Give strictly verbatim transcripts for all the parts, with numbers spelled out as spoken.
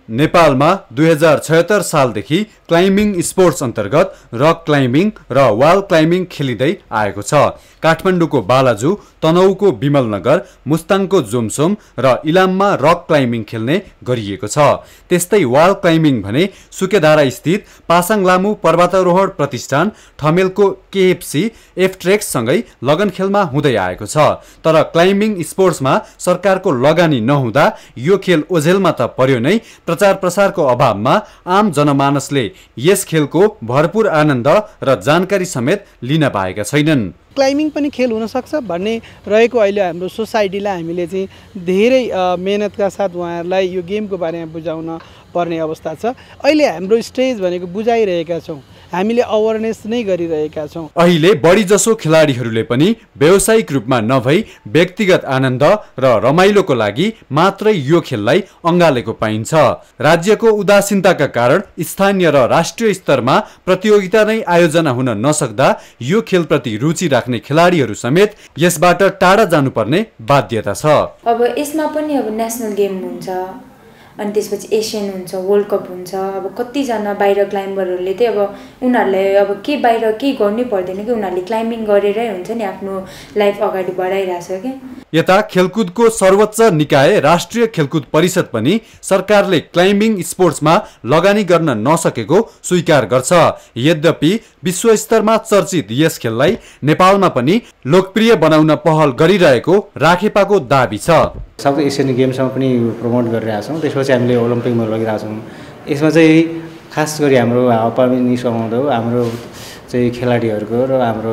नेपालमा दुई हजार छयत्तर सालदेखि क्लाइम्बिङ स्पोर्ट्स अन्तर्गत रक क्लाइम्बिङ र वाल क्लाइम्बिङ खेलिँदै आएको छ। काठमाडौँको बालाजु, तनहुको विमलनगर, मुस्ताङको जोमसोम र इलाममा रक क्लाइम्बिङ खेल्ने गरिएको छ। त्यस्तै वाल क्लाइम्बिङ भने सुकेधारा स्थित पासाङ लामु पर्वतारोहण प्रतिष्ठान ठमेलको केएफसी एफट्रेक्स सँगै लगन खेलमा हुँदै आएको छ। तर क्लाइम्बिङ स्पोर्ट्समा सरकारको लगानी नहुँदा यो खेल ओझेलमा त पर्यो नै, प्रचार प्रसारको अभावमा आम जनमानसले यस खेलको भरपूर आनन्द र जानकारी समेत लिन पाएका छैनन्। क्लाइम्बिङ पनि खेल हुन सक्छ भन्ने रहेको अहिले हाम्रो सोसाइटीलाई हामीले चाहिँ धेरै मेहनतका साथ उहाँहरूलाई यो गेमको बारेमा बुझाउन पर्ने अवस्था छ। अहिले हाम्रो स्टेज भनेको बुझाइरहेका छौँ, हामीले अवेरनेस नै गरिरहेका छौँ। अहिले बढी जसो खेलाडीहरूले पनि व्यावसायिक रूपमा नभई व्यक्तिगत आनन्द र रमाइलोको लागि मात्रै यो खेललाई अँगालेको पाइन्छ। राज्यको उदासीनताका कारण स्थानीय र राष्ट्रिय स्तरमा प्रतियोगिता नै आयोजना हुन नसक्दा यो खेलप्रति रुचि राख्ने खेलाडीहरू समेत यसबाट टाढा जानुपर्ने बाध्यता छ। अब यसमा पनि अब नेसनल गेम हुन्छ, अनि त्यसपछि एसियन हुन्छ, वर्ल्ड कप हुन्छ। अब कतिजना बाहिर क्लाइम्बरहरूले चाहिँ अब उनीहरूलाई अब के बाहिर केही गर्नै पर्दैन कि उनीहरूले क्लाइम्बिङ गरेरै हुन्छ नि आफ्नो लाइफ अगाडि बढाइरहेछ कि। यता खेलकुदको सर्वोच्च निकाय राष्ट्रिय खेलकुद परिषद पनि सरकारले क्लाइम्बिङ स्पोर्ट्समा लगानी गर्न नसकेको स्वीकार गर्छ। यद्यपि विश्वस्तरमा चर्चित यस खेललाई नेपालमा पनि लोकप्रिय बनाउन पहल गरिरहेको राखेपाको दाबी छ। साउथ एसियन गेम्समा पनि प्रमोट गरिरहेका छौँ, त्यसपछि हामीले ओलम्पिकमा लगिरहेका छौँ। यसमा चाहिँ खास गरी हाम्रो हावापानी समाउँदो हाम्रो चाहिँ खेलाडीहरूको र हाम्रो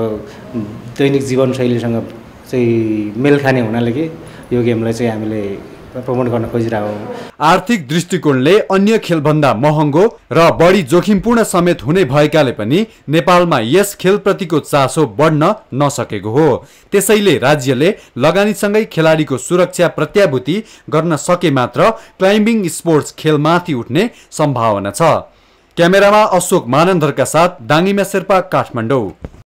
दैनिक जीवनशैलीसँग चाहिँ मेल खाने हुनाले कि यो गेमलाई चाहिँ हामीले प्रमोट गर्न खोजिरहेको हौँ। आर्थिक दृष्टिकोणले अन्य खेलभन्दा महँगो र बढी जोखिमपूर्ण समेत हुने भएकाले पनि नेपालमा यस खेलप्रतिको चासो बढ्न नसकेको हो। त्यसैले राज्यले लगानीसँगै खेलाडीको सुरक्षा प्रत्याभूति गर्न सके मात्र क्लाइम्बिङ स्पोर्ट्स खेलमाथि उठ्ने सम्भावना छ। क्यामेरामा अशोक मानन्दरका साथ दाङिमा शेर्पा, काठमाडौँ।